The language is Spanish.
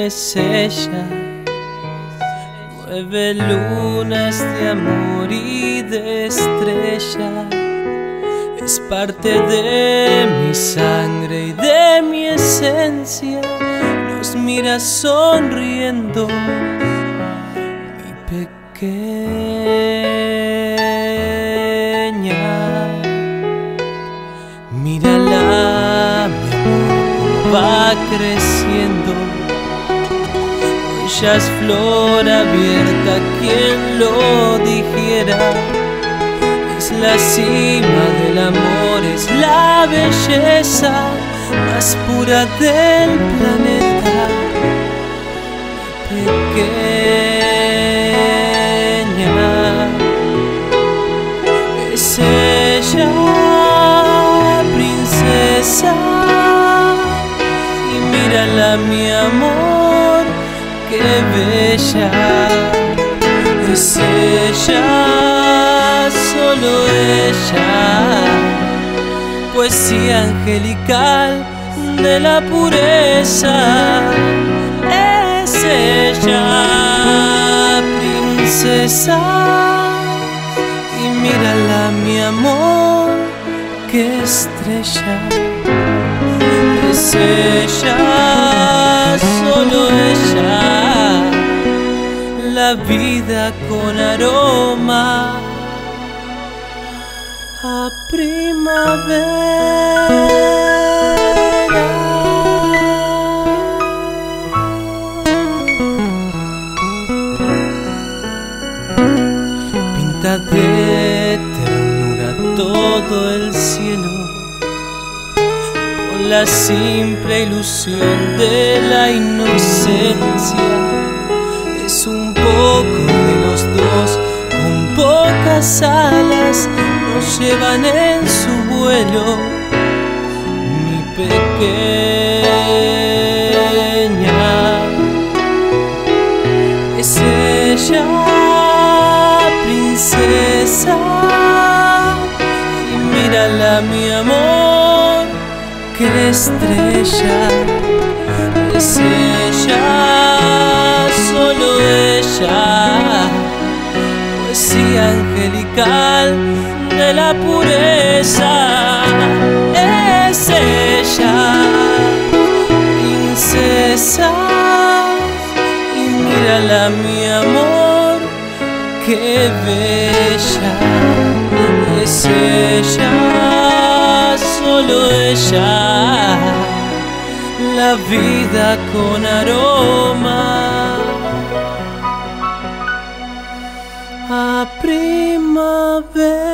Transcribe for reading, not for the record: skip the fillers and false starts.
es ella. 9 lunas de amor y de estrella. Es parte de mi sangre y de mi esencia. Nos mira sonriendo, mi pequeña. Mírala, mi amor, va creciendo. Ella es flor abierta, quien lo dijera. Es la cima del amor, es la belleza más pura del planeta. Mi pequeña, es ella, princesa. Y mírala, mi amor, qué bella. Es ella, solo ella, poesía angelical de la pureza. Es ella, princesa. Y mírala, mi amor, qué estrella. Es ella, solo ella, la vida con aroma a primavera. Pinta de ternura todo el cielo, con la simple ilusión de la inocencia. Es un poco de los dos, con pocas alas nos llevan en su vuelo. Mi pequeña, es ella, princesa. Y mírala, mi amor, qué estrella. Es ella, solo ella, poesía angelical de la pureza. Es ella, princesa. Y mírala, mi amor, qué bella. Es ella, solo ella, la vida con aroma a primavera.